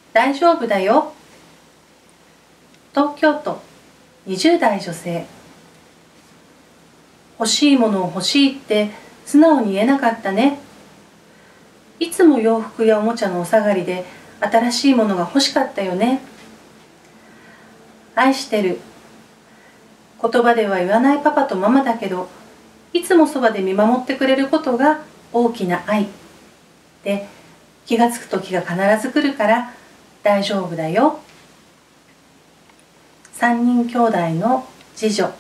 大丈夫だよ。東京都20代女性。欲しいものを欲しいって素直に言えなかったね。いつも洋服やおもちゃのお下がりで新しいものが欲しかったよね。愛してる。言葉では言わないパパとママだけど、いつもそばで見守ってくれることが大きな愛で、気がつく時が必ず来るから大丈夫だよ。3人兄弟の次女。